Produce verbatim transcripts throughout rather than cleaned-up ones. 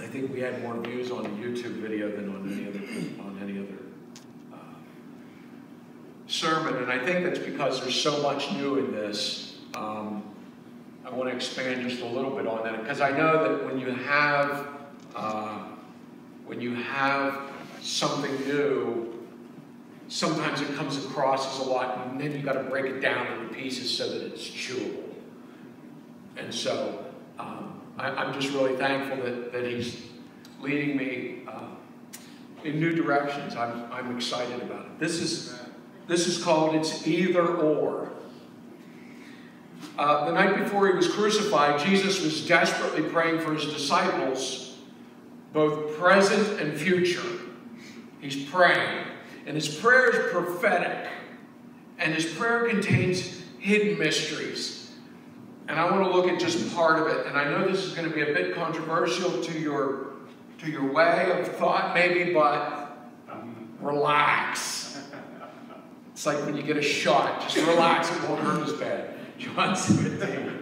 I think we had more views on the YouTube video than on any other, on any other uh, sermon. And I think that's because there's so much new in this. Um, I want to expand just a little bit on that, because I know that when you have uh, when you have something new, sometimes it comes across as a lot, and then you got to break it down into pieces so that it's chewable. And so um, I, I'm just really thankful that, that he's leading me uh, in new directions. I'm, I'm excited about it. This is, this is called It's Either Or. Uh, the night before he was crucified, Jesus was desperately praying for his disciples, both present and future. He's praying. And his prayer is prophetic. And his prayer contains hidden mysteries. And I want to look at just part of it. And I know this is going to be a bit controversial to your, to your way of thought, maybe, but relax. It's like when you get a shot. Just relax. It won't hurt as bad. John seventeen.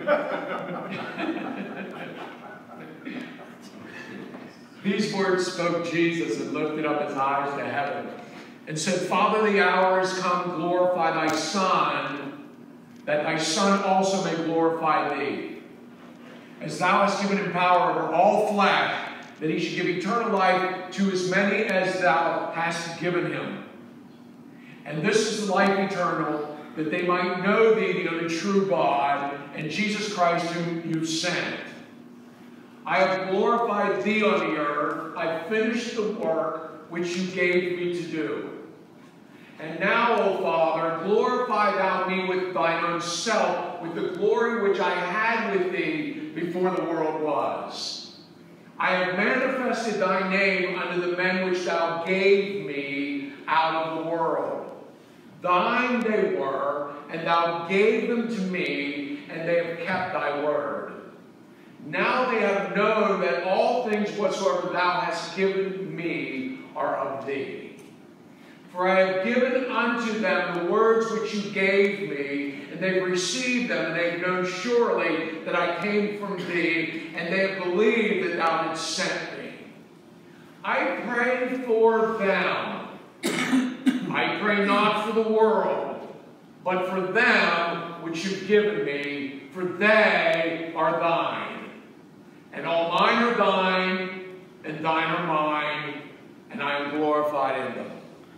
These words spoke Jesus and lifted up his eyes to heaven and said, Father, the hour is come, glorify thy Son, that thy Son also may glorify thee. As thou hast given him power over all flesh, that he should give eternal life to as many as thou hast given him. And this is the life eternal, that they might know thee, the only true God, and Jesus Christ whom you sent. I have glorified thee on the earth. I have finished the work which you gave me to do. And now, O Father, glorify thou me with thine own self, with the glory which I had with thee before the world was. I have manifested thy name unto the men which thou gave me out of the world. Thine they were, and thou gave them to me, and they have kept thy word. Now they have known that all things whatsoever thou hast given me are of thee. For I have given unto them the words which you gave me, and they have received them, and they have known surely that I came from thee, and they have believed that thou didst sent me. I pray for them. I pray not for the world, but for them which you've given me, for they are thine. And all mine are thine, and thine are mine, and I am glorified in them.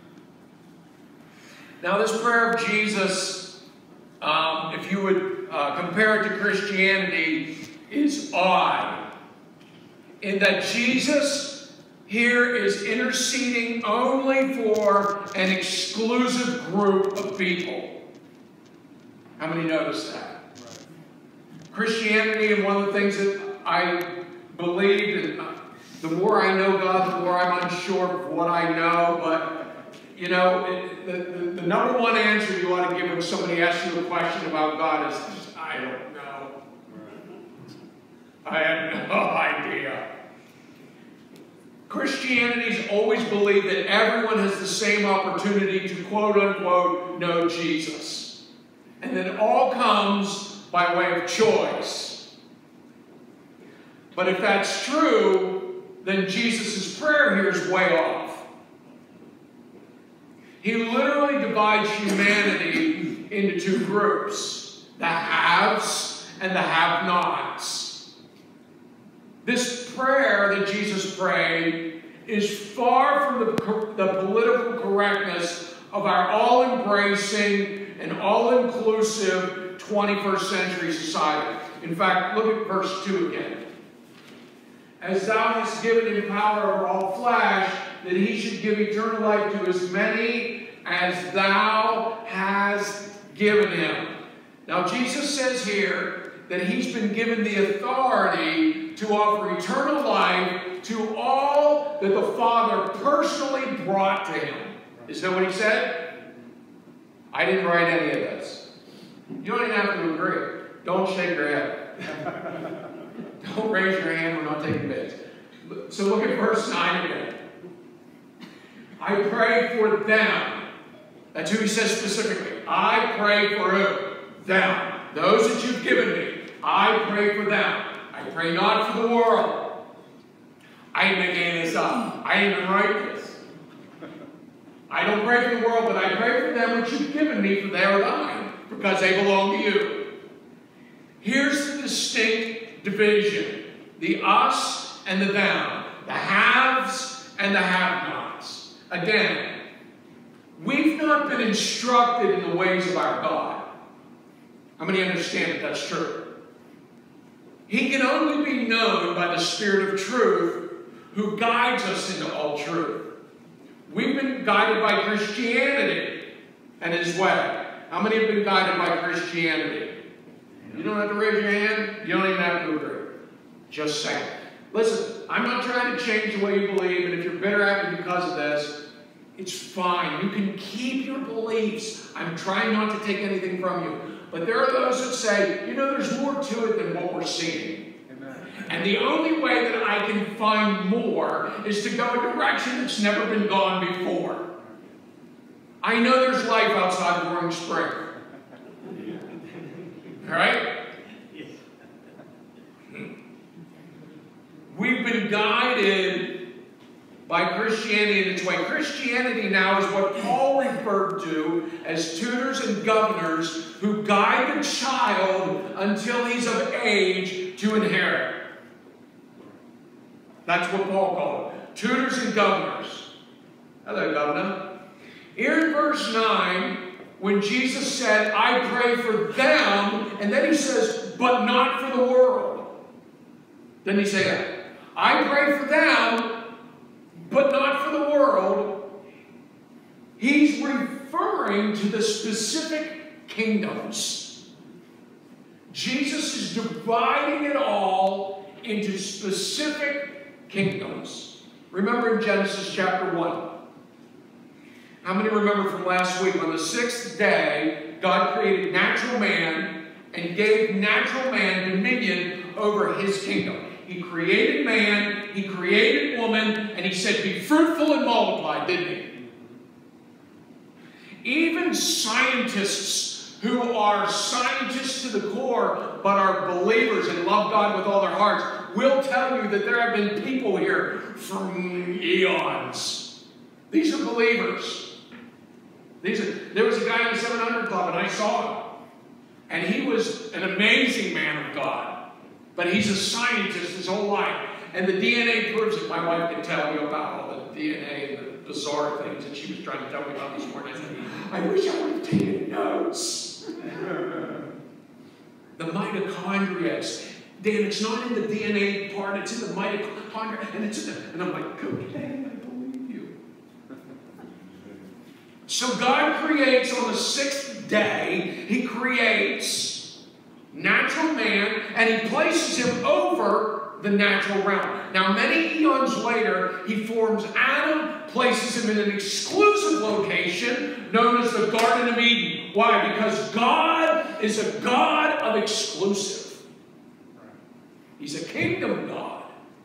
Now this prayer of Jesus, um, if you would uh, compare it to Christianity, is odd. In that Jesus here is interceding only for an exclusive group of people. How many notice that? Right. Christianity, and one of the things that I believe, and the more I know God, the more I'm unsure of what I know, but, you know, it, the, the, the number one answer you ought to give when somebody asks you a question about God is, just, I don't know. I have no idea. Christianity's always believed that everyone has the same opportunity to quote-unquote know Jesus. And that it all comes by way of choice. But if that's true, then Jesus' prayer here is way off. He literally divides humanity into two groups, the haves and the have-nots. This prayer that Jesus prayed is far from the, the political correctness of our all-embracing and all-inclusive twenty-first century society. In fact, look at verse two again. As thou hast given him power over all flesh, that he should give eternal life to as many as thou hast given him. Now, Jesus says here that he's been given the authority to offer eternal life to all that the Father personally brought to him. Is that what he said? I didn't write any of this. You don't even have to agree. Don't shake your head. Don't raise your hand. We're not taking bids. So look at verse nine again. I pray for them. That's who he says specifically. I pray for who? Them. Those that you've given me. I pray for them. I pray not for the world. I ain't making any of this up. I ain't even write this. I don't pray for the world, but I pray for them which you've given me, for they are thine, because they belong to you. Here's the distinct division. The us and the them. The haves and the have-nots. Again, we've not been instructed in the ways of our God. How many understand that that's true? He can only be known by the Spirit of truth, who guides us into all truth. We've been guided by Christianity and His way. How many have been guided by Christianity? You don't have to raise your hand. You don't even have to agree. Just saying. Listen, I'm not trying to change the way you believe, and if you're bitter at me because of this, it's fine. You can keep your beliefs. I'm trying not to take anything from you. But there are those that say, you know, there's more to it than what we're seeing. Amen. And the only way that I can find more is to go a direction that's never been gone before. I know there's life outside of Roaring Spring. All right? We've been guided by Christianity in its way. Christianity now is what Paul referred to as tutors and governors who guide the child until he's of age to inherit. That's what Paul called it. Tutors and governors. Hello, Governor. Here in verse nine, when Jesus said, I pray for them, and then he says, but not for the world. Didn't he say that? I pray for them, but not for the world. He's referring to the specific kingdoms. Jesus is dividing it all into specific kingdoms. Remember in Genesis chapter one. How many remember from last week? On the sixth day, God created natural man and gave natural man dominion over his kingdom. He created man, he created woman, and he said, be fruitful and multiply, didn't he? Even scientists who are scientists to the core, but are believers and love God with all their hearts, will tell you that there have been people here for eons. These are believers. These are, there was a guy in the seven hundred Club, and I saw him. And he was an amazing man of God. But he's a scientist his whole life. And the D N A proves it. My wife can tell you about all the D N A and the bizarre things that she was trying to tell me about this morning. I said, I wish I would have taken notes. The mitochondria. Dan, it's not in the D N A part, it's in the mitochondria. And, it's in the, and I'm like, okay, I believe you. So God creates on the sixth day, He creates natural man, and He places him over the natural realm. Now, many eons later, He forms Adam, places him in an exclusive location known as the Garden of Eden. Why? Because God is a God of exclusive. He's a kingdom God.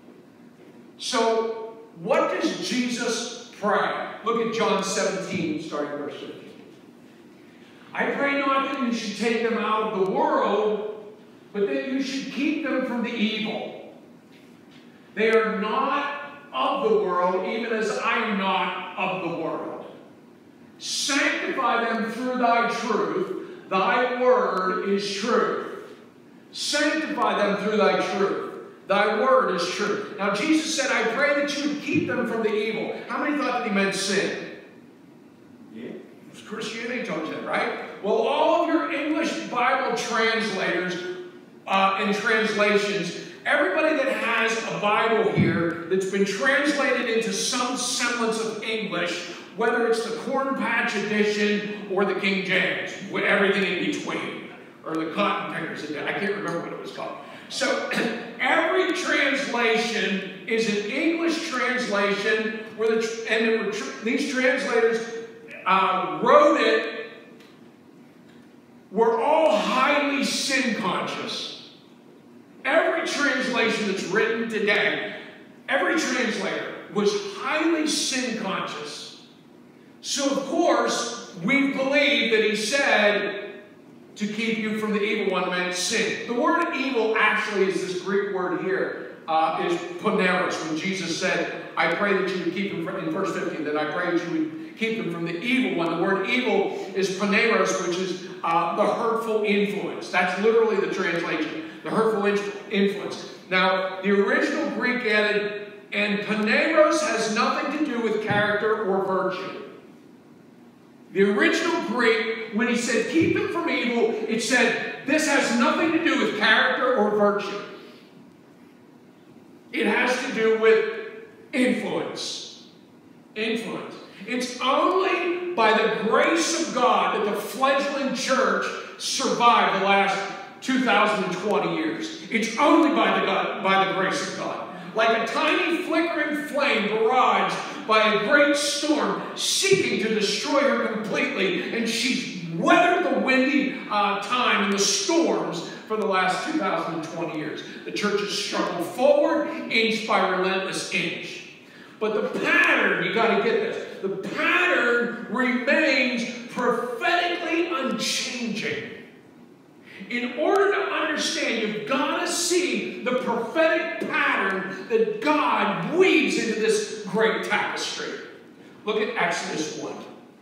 So, what does Jesus pray? Look at John seventeen, starting verse fifteen. I pray not that you should take them out of the world, but that you should keep them from the evil. They are not of the world, even as I am not of the world. Sanctify them through thy truth. Thy word is truth. Sanctify them through thy truth. Thy word is truth. Now Jesus said, I pray that you would keep them from the evil. How many thought that He meant sin? Yeah. Christianity told you that, right? Well, all of your English Bible translators uh, and translations, everybody that has a Bible here that's been translated into some semblance of English, whether it's the Corn Patch edition or the King James, with everything in between, or the Cotton Pickers edition, I can't remember what it was called. So every translation is an English translation, where the, and it were tr these translators Uh, wrote it, were all highly sin conscious. Every translation that's written today, every translator was highly sin conscious. So of course, we believe that He said to keep you from the evil one meant sin. The word evil actually is this Greek word here, uh, is poneros, when Jesus said, I pray that you would keep him from, in verse fifteen, that I pray that you would keep him from the evil one. The word evil is poneros, which is uh, the hurtful influence. That's literally the translation, the hurtful influence. Now, the original Greek added, and poneros has nothing to do with character or virtue. The original Greek, when he said, keep him from evil, it said, this has nothing to do with character or virtue. It has to do with influence. Influence. It's only by the grace of God that the fledgling church survived the last two thousand twenty years. It's only by the, God, by the grace of God. Like a tiny flickering flame barraged by a great storm seeking to destroy her completely, and she's weathered the windy uh, time and the storms for the last two thousand twenty years. The church has struggled forward inch by relentless inch. But the pattern, you got to get this, the pattern remains prophetically unchanging. In order to understand, you've got to see the prophetic pattern that God weaves into this great tapestry. Look at Exodus one.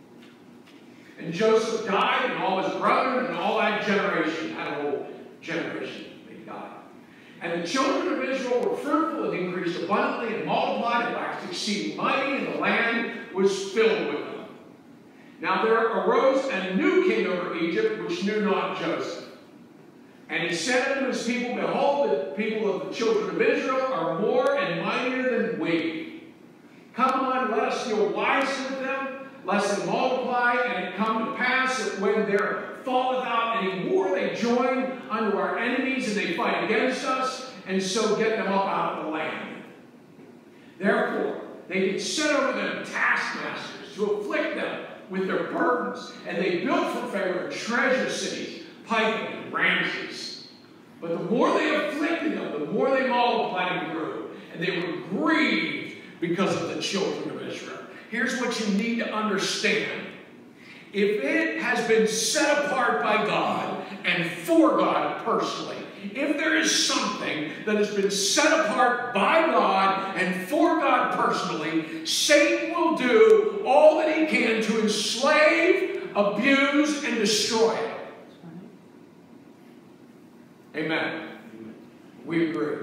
And Joseph died, and all his brethren, and all that generation, that whole generation, they died. And the children of Israel were fruitful and increased abundantly and multiplied and waxed exceeding mighty, and the land was filled with them. Now there arose a new king over Egypt, which knew not Joseph. And he said unto his people, behold, the people of the children of Israel are more and mightier than we. Come on, let us deal wisely with them, lest they multiply, and it come to pass that when there falleth out any war, they join unto our enemies, and they fight against us, and so get them up out of the land. Therefore, they did set over them taskmasters to afflict them with their burdens, and they built for Pharaoh treasure cities, Pithom and Ramses. But the more they afflicted them, the more they multiplied and grew, and they were grieved because of the children of Israel. Here's what you need to understand. If it has been set apart by God and for God personally, if there is something that has been set apart by God and for God personally, Satan will do all that he can to enslave, abuse, and destroy it. Amen. We agree.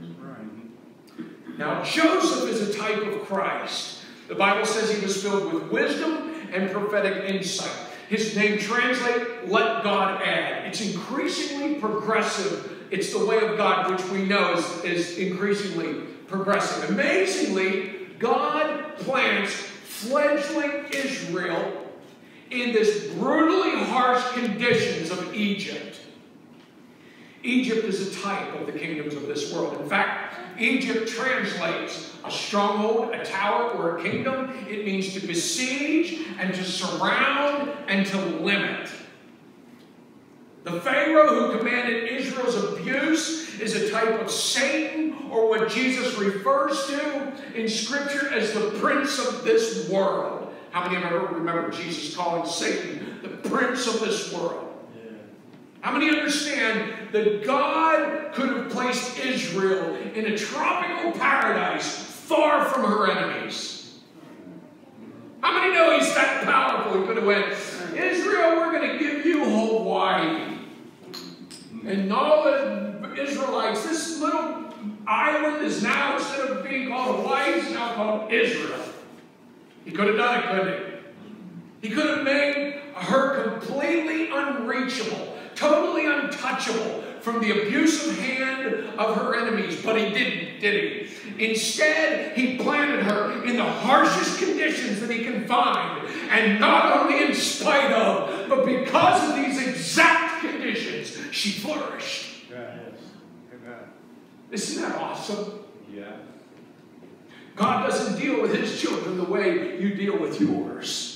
Now, Joseph is a type of Christ. The Bible says he was filled with wisdom and prophetic insight. His name translates, let God add. It's increasingly progressive. It's the way of God, which we know is, is increasingly progressive. Amazingly, God plants fledgling Israel in this brutally harsh conditions of Egypt. Egypt is a type of the kingdoms of this world. In fact, Egypt translates a stronghold, a tower, or a kingdom. It means to besiege and to surround and to limit. The Pharaoh who commanded Israel's abuse is a type of Satan, or what Jesus refers to in Scripture as the prince of this world. How many of you ever remember Jesus calling Satan the prince of this world? How many understand that God could have placed Israel in a tropical paradise far from her enemies? How many know he's that powerful? He could have went, Israel, we're going to give you Hawaii. And all the Israelites, this little island is now, instead of being called Hawaii, it's now called Israel. He could have done it, couldn't he? He could have made her completely unreachable, totally untouchable from the abusive hand of her enemies, but he didn't, did he? Instead, he planted her in the harshest conditions that he can find, and not only in spite of, but because of these exact conditions, she flourished. Yes. Amen. Isn't that awesome? Yeah. God doesn't deal with his children the way you deal with yours.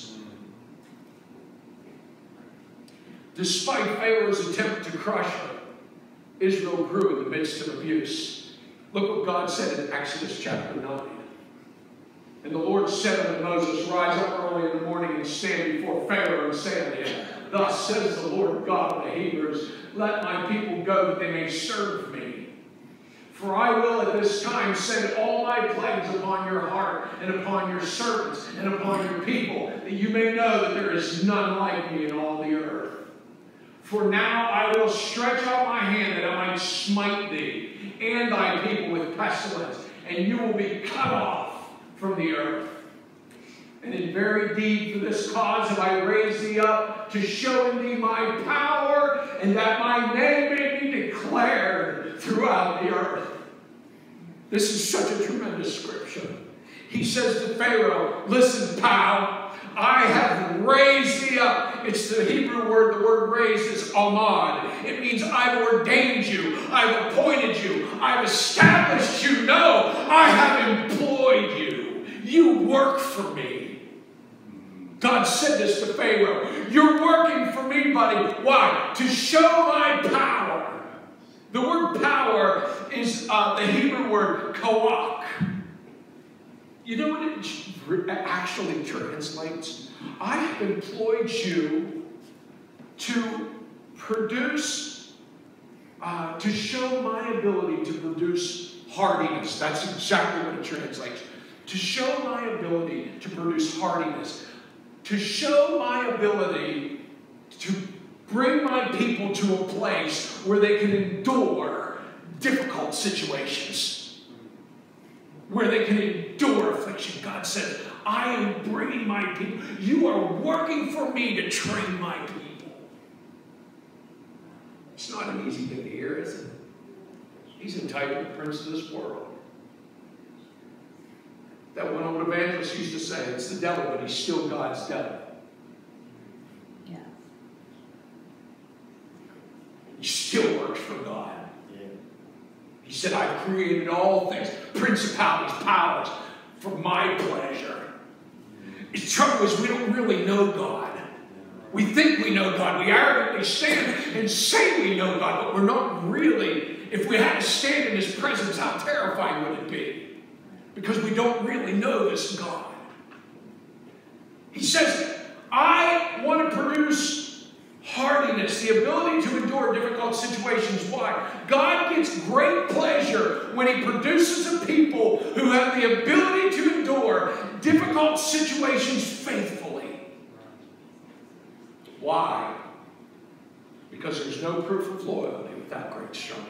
Despite Pharaoh's attempt to crush her, Israel grew in the midst of abuse. Look what God said in Exodus chapter nine. And the Lord said unto Moses, rise up early in the morning and stand before Pharaoh and say unto him, thus says the Lord God of the Hebrews, let my people go that they may serve me. For I will at this time send all my plagues upon your heart and upon your servants and upon your people, that you may know that there is none like me in all the earth. For now I will stretch out my hand that I might smite thee and thy people with pestilence, and you will be cut off from the earth. And in very deed for this cause have I raised thee up, to show in thee my power, and that my name may be declared throughout the earth. This is such a tremendous scripture. He says to Pharaoh, listen, pal, I have raised thee up. It's the Hebrew word, the word raised is amad. It means I've ordained you, I've appointed you, I've established you. No, I have employed you. You work for me. God said this to Pharaoh. You're working for me, buddy. Why? To show my power. The word power is uh, the Hebrew word koach. You know what it actually translates? I have employed you to produce, uh, to show my ability to produce hardiness. That's exactly what it translates. To show my ability to produce hardiness. To show my ability to bring my people to a place where they can endure difficult situations. Where they can endure affliction. God says, I am bringing my people. You are working for me to train my people. It's not an easy thing to hear, is it? He's entitled the prince of this world. That one old evangelist used to say, it's the devil, but he's still God's devil. Yeah. He still works for God. Yeah. He said, I've created all things, principalities, powers, for my pleasure. The trouble is, we don't really know God. We think we know God. We arrogantly stand and say we know God, but we're not really. If we had to stand in His presence, how terrifying would it be? Because we don't really know this God. He says, I want to produce hardiness, the ability to endure difficult situations. Why? God gets great pleasure when He produces a people who have the ability to endure difficult situations faithfully. Why? Because there's no proof of loyalty without great struggle.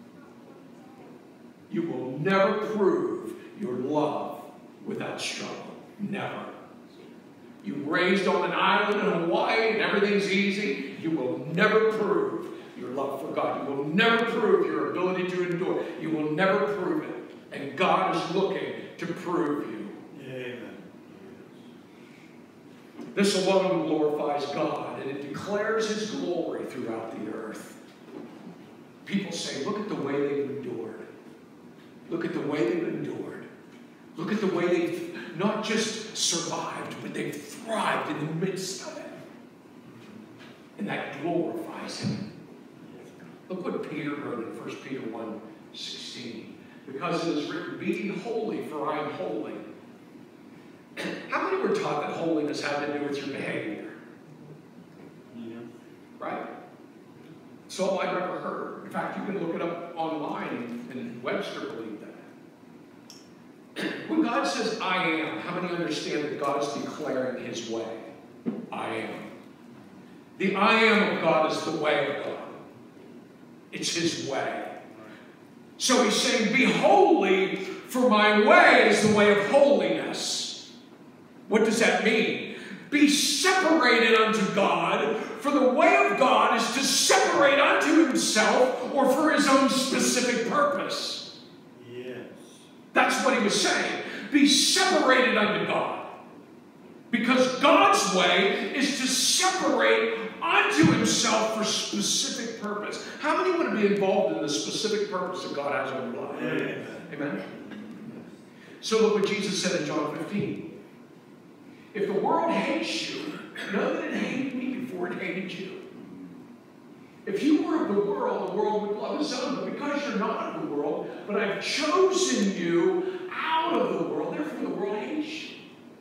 You will never prove your love without struggle. Never. You raised on an island in Hawaii and everything's easy. You will never prove your love for God. You will never prove your ability to endure. You will never prove it. And God is looking to prove you. Amen. This alone glorifies God, and it declares His glory throughout the earth. People say, look at the way they've endured. Look at the way they've endured. Look at the way they've not just survived, but they've thrived in the midst of it. And that glorifies Him. Look what Peter wrote in First Peter one sixteen. Because it is written, be ye holy, for I am holy. How many were taught that holiness had to do with your behavior? Yeah. Right? It's all I've ever heard. In fact, you can look it up online, and Webster believed that. When God says, I am, how many understand that God is declaring His way? I am. The I am of God is the way of God. It's His way. So He's saying, be holy, for my way is the way of holiness. What does that mean? Be separated unto God, for the way of God is to separate unto Himself or for His own specific purpose. That's what He was saying. Be separated unto God. Because God's way is to separate unto Himself for specific purpose. How many want to be involved in the specific purpose that God has on your life? Amen. Amen. So look what Jesus said in John fifteen. If the world hates you, know that it hated me before it hated you. If you were of the world, the world would love His own. But because you're not of the world, but I've chosen you out of the world, therefore the world hates you.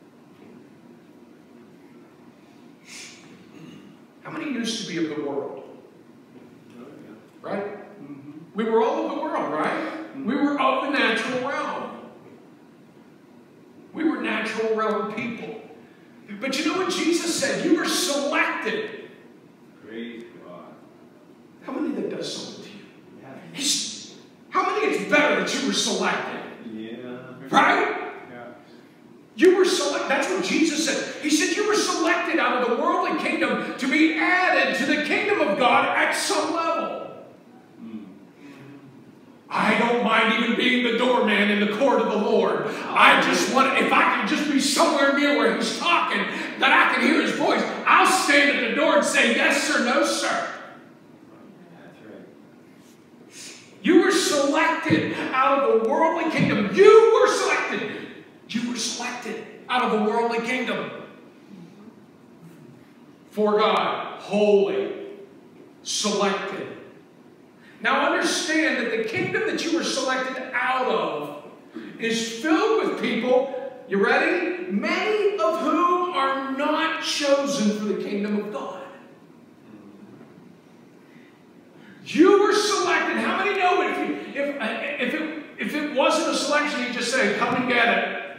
How many used to be of the world? Right? Mm-hmm. We were all of the world, right? Mm-hmm. We were natural realm people. But you know what Jesus said? You were selected. Praise God. How many that does something to you? Yeah. He's, how many it's better that you were selected? Yeah. Right? Yeah. You were selected. That's what Jesus said. He said you were selected out of the worldly kingdom to be added to the kingdom of God at some level. I don't mind even being the doorman in the court of the Lord. I just want, if I can just be somewhere near where he's talking, that I can hear his voice, I'll stand at the door and say, yes, sir, no, sir. That's right. You were selected out of the worldly kingdom. You were selected. You were selected out of the worldly kingdom. For God, holy, selected. Now understand that the kingdom that you were selected out of is filled with people, you ready? Many of whom are not chosen for the kingdom of God. You were selected. How many know if, you, if, if, it, if it wasn't a selection, he'd just say, come and get it.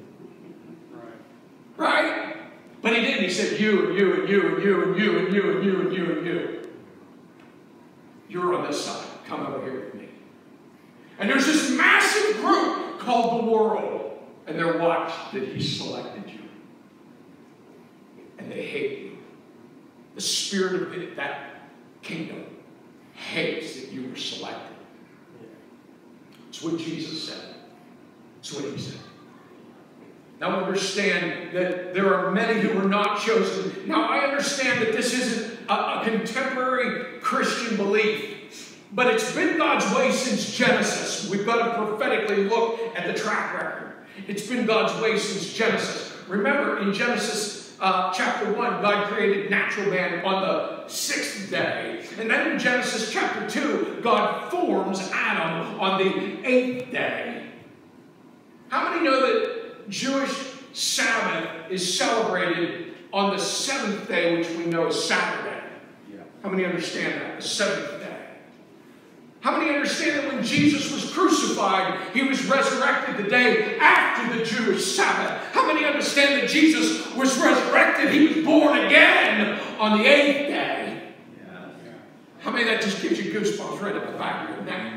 Right? Right? But he didn't. He said, you and you and you and you and you and you and you and you and you. You're on this side. Come over here with me. And there's this massive group called the world. And they're watched that he selected you. And they hate you. The spirit of that kingdom hates that you were selected. It's what Jesus said. It's what he said. Now understand that there are many who were not chosen. Now I understand that this isn't a, a contemporary Christian belief, but it's been God's way since Genesis. We've got to prophetically look at the track record. It's been God's way since Genesis. Remember, in Genesis uh, chapter one, God created natural man on the sixth day. And then in Genesis chapter two, God forms Adam on the eighth day. How many know that Jewish Sabbath is celebrated on the seventh day, which we know is Saturday? Yeah. How many understand that? The seventh day. How many understand that when Jesus was crucified, he was resurrected the day after the Jewish Sabbath? How many understand that Jesus was resurrected? He was born again on the eighth day. Yeah. How many that just gives you goosebumps right at the back of your neck?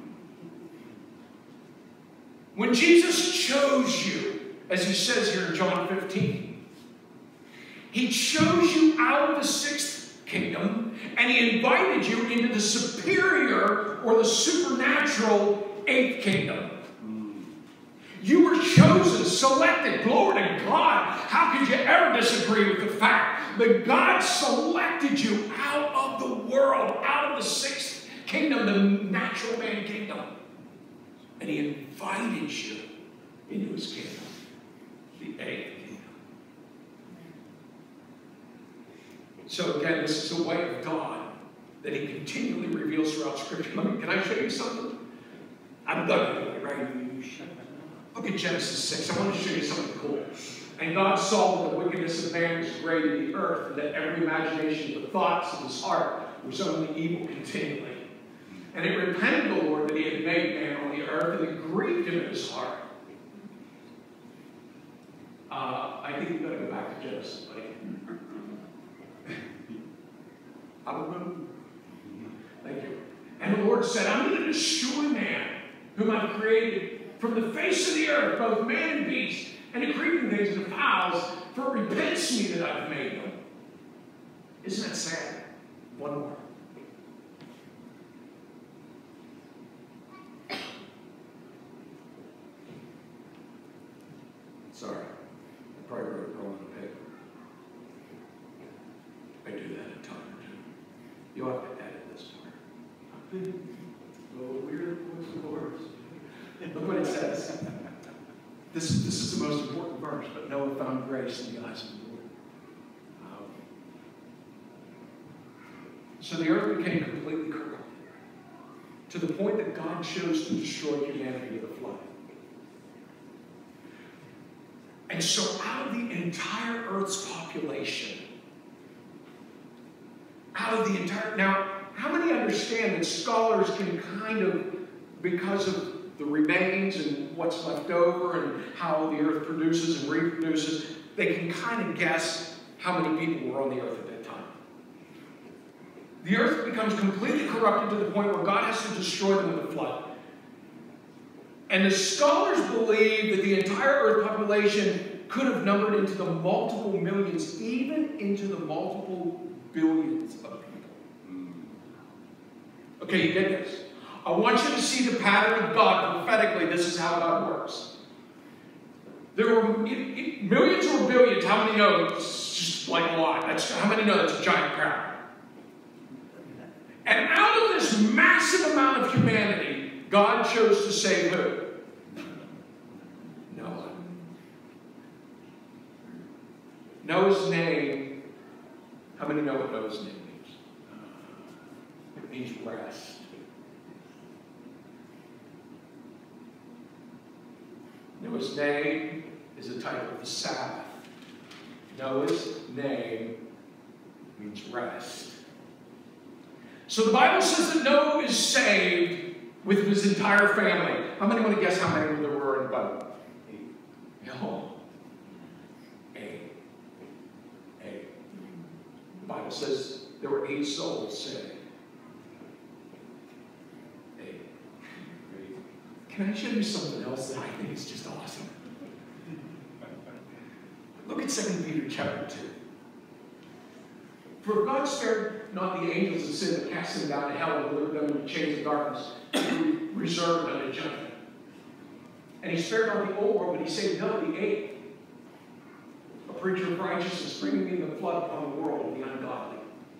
When Jesus chose you, as he says here in John fifteen, he chose you out of the sixth kingdom, and he invited you into the superior or the supernatural eighth kingdom. You were chosen, selected. Glory to God. How could you ever disagree with the fact that God selected you out of the world, out of the sixth kingdom, the natural man kingdom? And he invited you into his kingdom, the eighth kingdom. So again, this is a way of God that he continually reveals throughout Scripture. Let me, can I show you something? I'm done with it, right? Look at Genesis six. I want to show you something cool. And God saw that the wickedness of man was great in the earth, and that every imagination of the thoughts of his heart was only evil continually. And it repented the Lord that he had made man on the earth, and it grieved him in his heart. Uh, I think you've got to go back to Genesis, buddy. Hallelujah. Thank you. And the Lord said, I'm going to destroy man, whom I've created from the face of the earth, both man and beast, and the creeping things and the fowls, for it repents me that I've made them. Isn't that sad? One more. Sorry, I probably wrote it wrong on the paper. I do that a time or two. You'll have to edit this part. Oh, weird voice of words. Look what it says. This, this is the most important verse, but Noah found grace in the eyes of the Lord. Um, so the earth became completely corrupted, to the point that God chose to destroy humanity with a flood. And so out of the entire earth's population, out of the entire, now, how many understand that scholars can kind of, because of the remains and what's left over and how the earth produces and reproduces, they can kind of guess how many people were on the earth at that time. The earth becomes completely corrupted to the point where God has to destroy them with a flood. And the scholars believe that the entire earth population could have numbered into the multiple millions, even into the multiple billions of people. Okay, you get this? I want you to see the pattern of God prophetically. This is how God works. There were millions or billions. How many know? It's just like a lot. That's, how many know that's a giant crowd? And out of this massive amount of humanity, God chose to save who? Noah. Noah's name, how many know what Noah's name means? It means rest. Noah's name is the title of the Sabbath. Noah's name means rest. So the Bible says that Noah is saved with his entire family. How many want to guess how many there were in the Bible? Eight. No. Eight. Eight. The Bible says there were eight souls saved. Eight. Can I show you something else that I think is just awesome? Look at Second Peter chapter two. For God spared not the angels of sin, but cast them down to hell and delivered them into chains of darkness, reserved unto judgment. And he spared not the old world, but he saved Noah the eighth, a preacher of righteousness, bringing in the flood upon the world of the ungodly.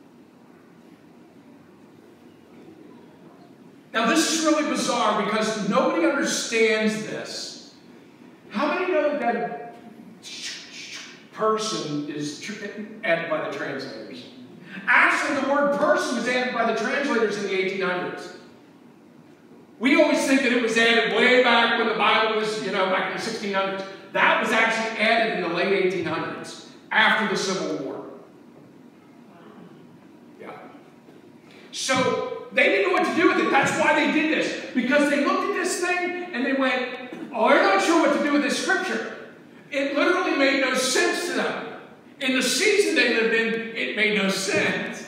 Now this is really bizarre because nobody understands this. How many know that person is added by the translators? Actually, the word person was added by the translators in the eighteen hundreds. We always think that it was added way back when the Bible was, you know, back in the sixteen hundreds. That was actually added in the late eighteen hundreds, after the Civil War. Yeah. So, they didn't know what to do with it. That's why they did this. Because they looked at this thing and they went, oh, they're not sure what to do with this scripture. It literally made no sense to them. In the season they lived in, it made no sense.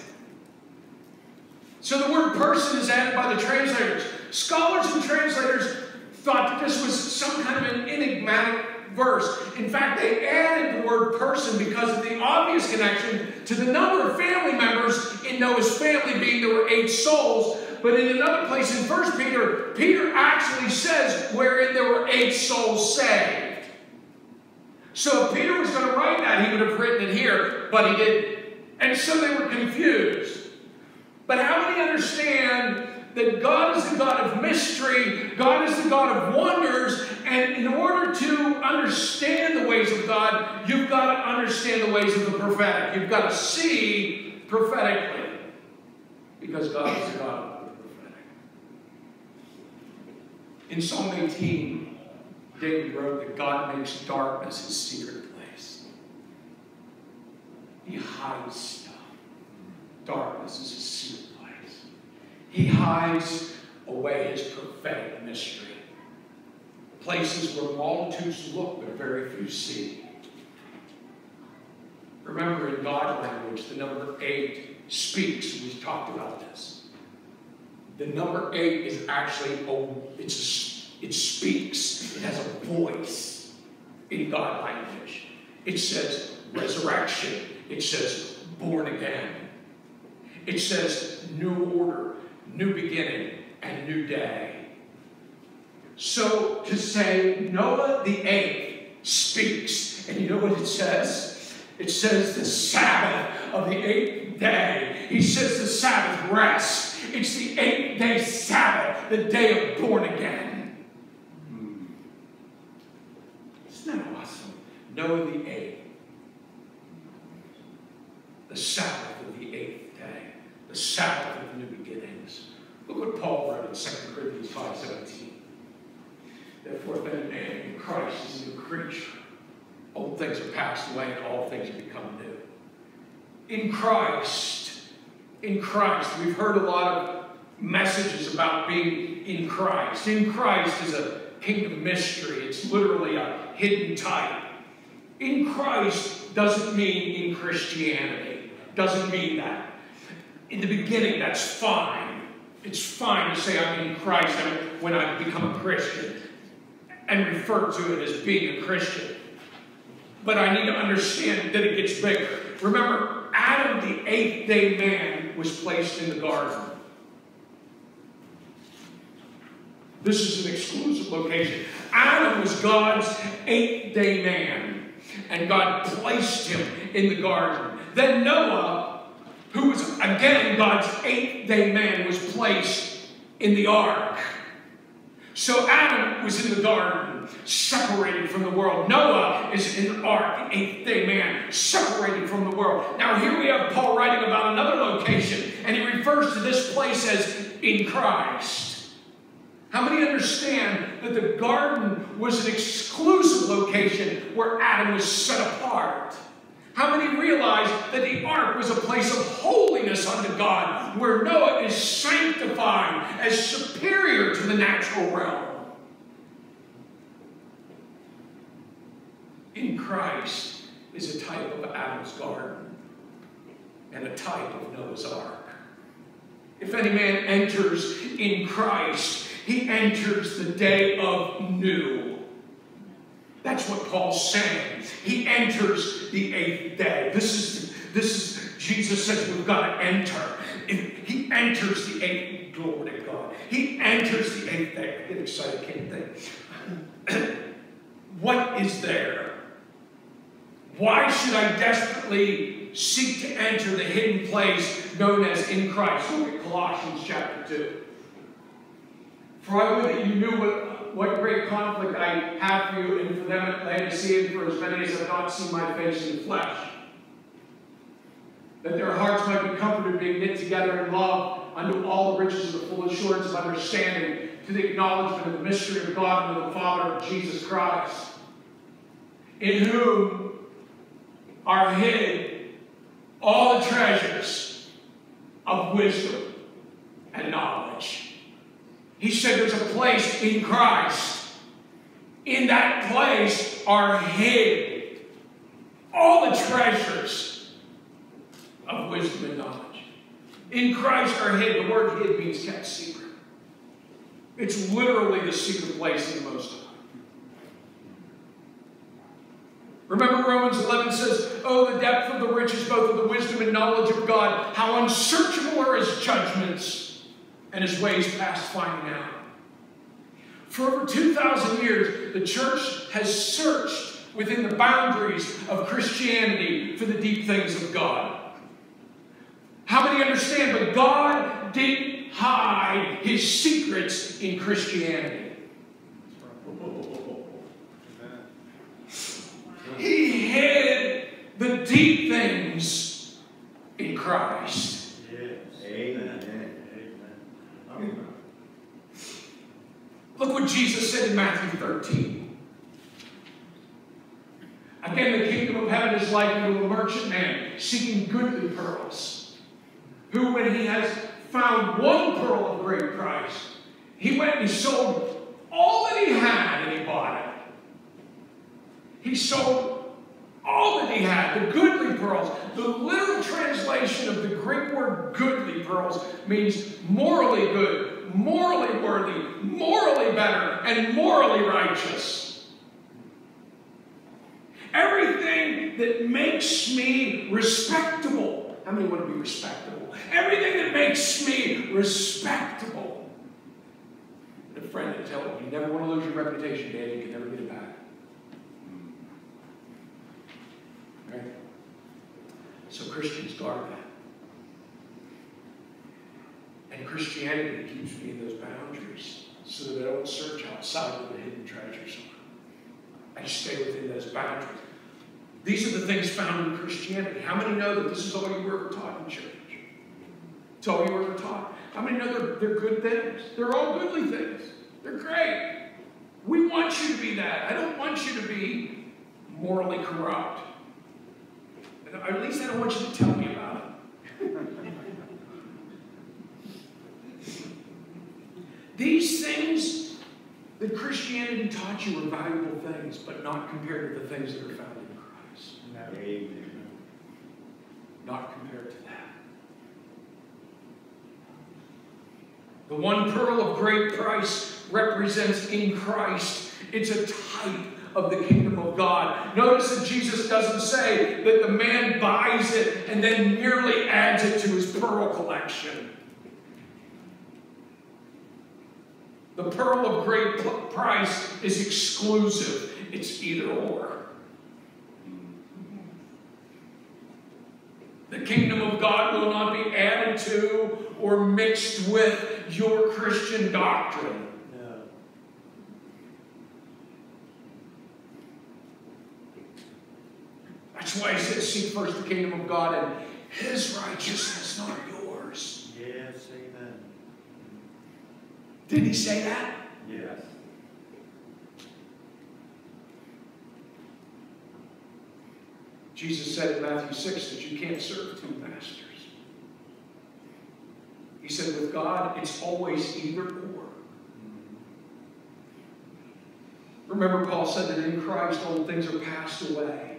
So the word person is added by the translators. Scholars and translators thought that this was some kind of an enigmatic verse. In fact, they added the word person because of the obvious connection to the number of family members in Noah's family, being there were eight souls. But in another place in First Peter, Peter actually says wherein there were eight souls saved. So if Peter was going to write that, he would have written it here, but he didn't. And so they were confused. But how many understand that God is the God of mystery, God is the God of wonders, and in order to understand the ways of God, you've got to understand the ways of the prophetic. You've got to see prophetically, because God is the God of the prophetic. In Psalm eighteen, David wrote that God makes darkness his secret place. He hides stuff. Darkness is his secret place. He hides away his prophetic mystery. Places where multitudes look but very few see. Remember, in God language, the number eight speaks. We've talked about this. The number eight is actually, oh, it's a It speaks. It has a voice in God language. It says resurrection. It says born again. It says new order, new beginning, and new day. So to say Noah the eighth speaks, and you know what it says? It says the Sabbath of the eighth day. He says the Sabbath rest. It's the eighth day Sabbath, the day of born again. Isn't that awesome? Noah the eighth. The Sabbath of the eighth day. The Sabbath of new beginnings. Look what Paul wrote in Second Corinthians five seventeen. Therefore, if any man in Christ is a new creature, old things are passed away and all things have become new. In Christ, in Christ, we've heard a lot of message is about being in Christ. In Christ is a kingdom mystery. It's literally a hidden type. In Christ doesn't mean in Christianity. Doesn't mean that. In the beginning, that's fine. It's fine to say I'm in Christ when I become a Christian and refer to it as being a Christian. But I need to understand that it gets bigger. Remember, Adam, the eighth day man, was placed in the garden. This is an exclusive location. Adam was God's eighth day man, and God placed him in the garden. Then Noah, who was again God's eighth day man, was placed in the ark. So Adam was in the garden, separated from the world. Noah is in the ark, the eighth day man, separated from the world. Now here we have Paul writing about another location, and he refers to this place as in Christ. How many understand that the garden was an exclusive location where Adam was set apart? How many realize that the ark was a place of holiness unto God, where Noah is sanctified as superior to the natural realm? In Christ is a type of Adam's garden and a type of Noah's ark. If any man enters in Christ, he enters the day of new. That's what Paul's saying. He enters the eighth day. This is, this is, Jesus says we've got to enter. He enters the eighth, glory to God. He enters the eighth day. I get excited, can't think. What is there? Why should I desperately seek to enter the hidden place known as in Christ? Look at Colossians chapter two. For I would that you knew what, what great conflict I have for you, and for them at Laodicea, and for as many as have not seen my face in the flesh, that their hearts might be comforted, being knit together in love, unto all the riches of the full assurance of understanding, to the acknowledgement of the mystery of God and of the Father of Jesus Christ, in whom are hid all the treasures of wisdom and knowledge. He said there's a place in Christ. In that place are hid all the treasures of wisdom and knowledge. In Christ are hid. The word hid means kept secret. It's literally the secret place in the Most High. Remember Romans eleven says, oh, the depth of the riches, both of the wisdom and knowledge of God. How unsearchable are his judgments and his ways past finding out. For over two thousand years, the church has searched within the boundaries of Christianity for the deep things of God. How many understand? But God didn't hide his secrets in Christianity. He hid the deep things in Christ. Yes. Amen. Amen. Look what Jesus said in Matthew thirteen. Again, the kingdom of heaven is likened to a merchant man seeking goodly pearls, who, when he has found one pearl of great price, he went and he sold all that he had and he bought it. He sold all that he had, the goodly pearls. The literal translation of the Greek word goodly pearls means morally good, morally worthy, morally better, and morally righteous. Everything that makes me respectable. How many want to be respectable? Everything that makes me respectable. A friend would tell me, you never want to lose your reputation, Dad. You can never get it back. Right? So Christians guard that. And Christianity keeps me in those boundaries so that I don't search outside of the hidden treasures. I stay within those boundaries. These are the things found in Christianity. How many know that this is all you were ever taught in church? It's all you were ever taught. How many know they're, they're good things? They're all goodly things. They're great. We want you to be that. I don't want you to be morally corrupt. Or at least I don't want you to tell me about it. These things that Christianity taught you are valuable things, but not compared to the things that are found in Christ. Amen. Not compared to that. The one pearl of great price represents in Christ. It's a type of the kingdom of God. Notice that Jesus doesn't say that the man buys it and then merely adds it to his pearl collection. The pearl of great price is exclusive. It's either or. The kingdom of God will not be added to or mixed with your Christian doctrine. No. That's why he says, seek first the kingdom of God and his righteousness, not yours. Yes, amen. Didn't he say that? Yes. Jesus said in Matthew six that you can't serve two masters. He said with God, it's always either or. Remember, Paul said that in Christ old things are passed away.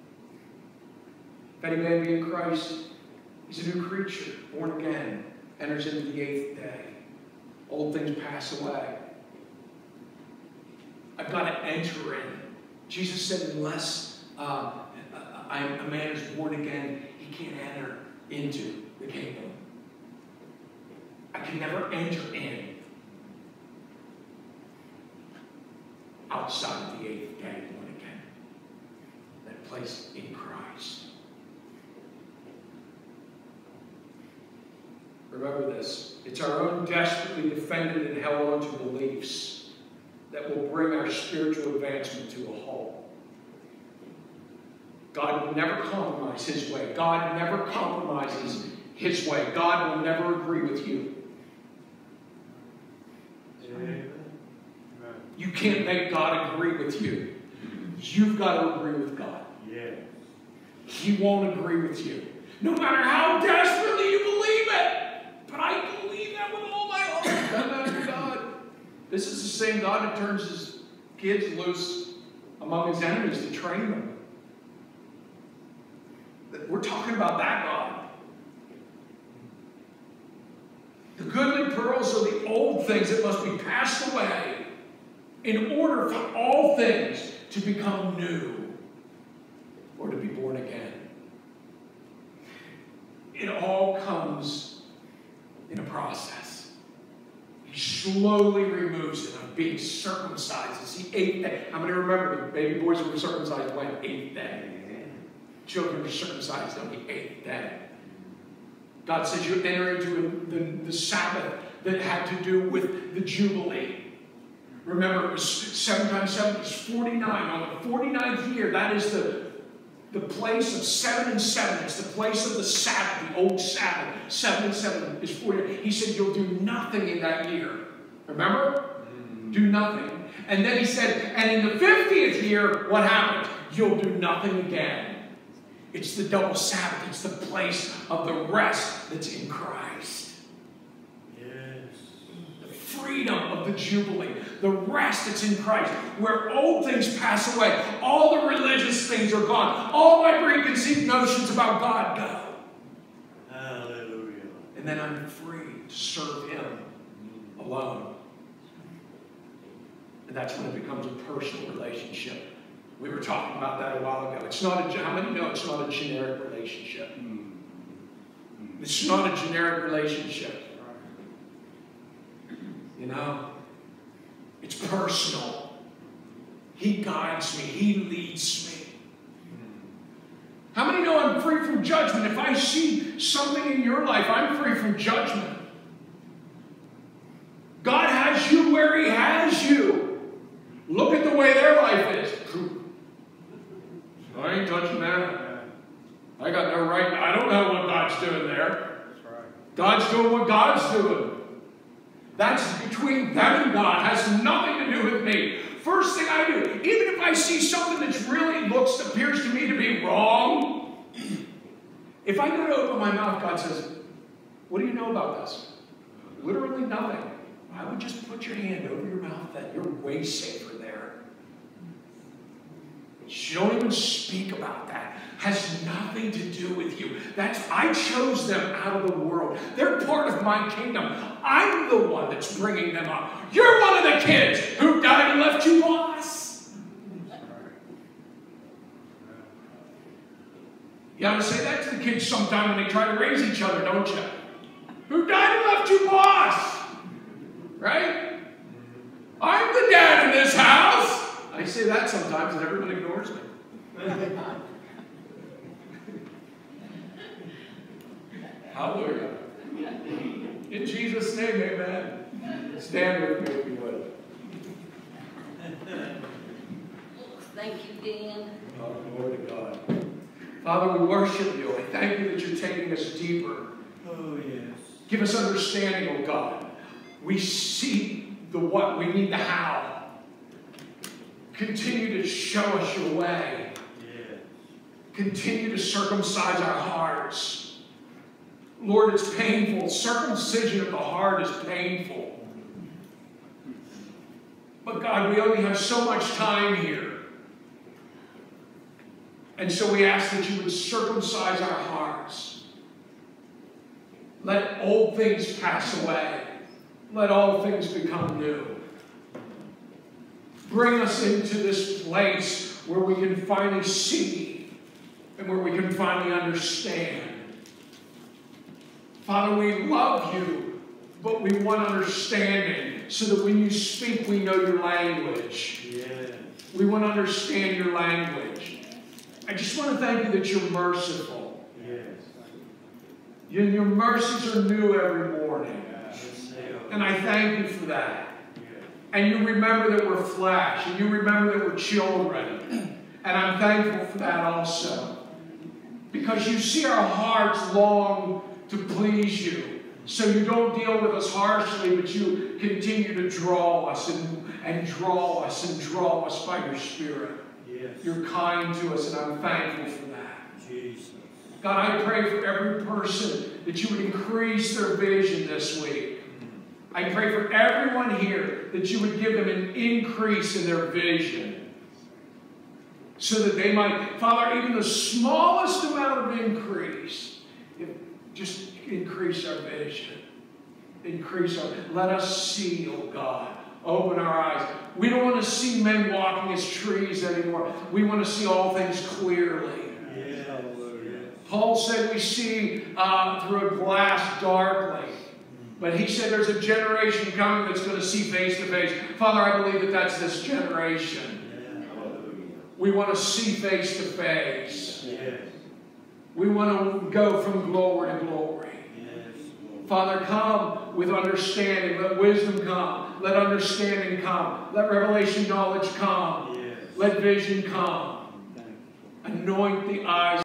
If any man be in Christ, he's a new creature, born again, enters into the eighth day. Old things pass away. I've got to enter in. Jesus said, unless uh, a, a man is born again, he can't enter into the kingdom. I can never enter in outside of the eighth day, born again. That place in Christ. Remember this. It's our own desperately defended and held onto beliefs that will bring our spiritual advancement to a halt. God will never compromise his way. God never compromises his way. God will never agree with you. Amen. You can't make God agree with you. You've got to agree with God. Yes. He won't agree with you. No matter how desperately you believe it. But I believe that with all my heart. Doesn't matter to God. This is the same God that turns his kids loose among his enemies to train them. We're talking about that God. The goodly pearls are the old things that must be passed away in order for all things to become new or to be born again. It all comes in a process. He slowly removes it of being circumcised. It's the eighth day. How many remember the baby boys were circumcised when? Eighth day. Children were circumcised on the eighth day. God says you enter into the, the Sabbath that had to do with the Jubilee. Remember, it was seven times seven is forty-nine. On the forty-ninth year, that is the, the place of seven and seven. It's the place of the Sabbath, the old Sabbath. Seven and seven is forty-nine. He said you'll do nothing in that year. Remember? Mm-hmm. Do nothing. And then he said, and in the fiftieth year, what happened? You'll do nothing again. It's the double Sabbath. It's the place of the rest that's in Christ. Yes. The freedom of the Jubilee. The rest that's in Christ. Where old things pass away. All the religious things are gone. All my preconceived notions about God go. Hallelujah. And then I'm free to serve him alone. And that's when it becomes a personal relationship. We were talking about that a while ago. It's not a, how many know it's not a generic relationship? It's not a generic relationship. You know? It's personal. He guides me. He leads me. How many know I'm free from judgment? If I see something in your life, I'm free from judgment. God has you where he has you. Look at the way their life is. I ain't touching that. I got no right. I don't know what God's doing there. That's right. God's doing what God's doing. That's between them and God. It has nothing to do with me. First thing I do, even if I see something that really looks, appears to me to be wrong, if I go to open my mouth, God says, what do you know about this? Literally nothing. I would just put your hand over your mouth, that you're way safer there. You don't even speak about that. Has nothing to do with you. That's, I chose them out of the world. They're part of my kingdom. I'm the one that's bringing them up. You're one of the kids who died and left you boss. You ought to say that to the kids sometime when they try to raise each other, don't you? Who died and left you boss? Right? I'm the dad in this house. I say that sometimes and everyone ignores me. Hallelujah. In Jesus' name, amen. Stand with me if you would. Thank you, Dan. Oh, glory to God. Father, we worship you. I thank you that you're taking us deeper. Oh, yes. Give us understanding, oh God. We see the what, we need the how. Continue to show us your way. Yes. Continue to circumcise our hearts. Lord, it's painful. Circumcision of the heart is painful. But God, we only have so much time here. And so we ask that you would circumcise our hearts. Let old things pass away. Let all things become new. Bring us into this place where we can finally see and where we can finally understand. Father, we love you, but we want understanding so that when you speak, we know your language. Yes. We want to understand your language. I just want to thank you that you're merciful. Yes. Your, your mercies are new every morning. Yes, they are. And I thank you for that. Yes. And you remember that we're flesh. And you remember that we're children. And I'm thankful for that also. Because you see our hearts long to please you. So you don't deal with us harshly, but you continue to draw us and, and draw us and draw us by your Spirit. Yes. You're kind to us, and I'm thankful for that. Jesus. God, I pray for every person that you would increase their vision this week. I pray for everyone here that you would give them an increase in their vision. So that they might, Father, even the smallest amount of increase, if, just increase our vision. Increase our, let us see, oh God. Open our eyes. We don't want to see men walking as trees anymore. We want to see all things clearly. Yes. Paul said we see uh, through a glass darkly. But he said there's a generation coming that's going to see face to face. Father, I believe that that's this generation. We want to see face to face. Yes. We want to go from glory to glory. Yes. Father, come with understanding. Let wisdom come. Let understanding come. Let revelation knowledge come. Yes. Let vision come. Anoint the eyes.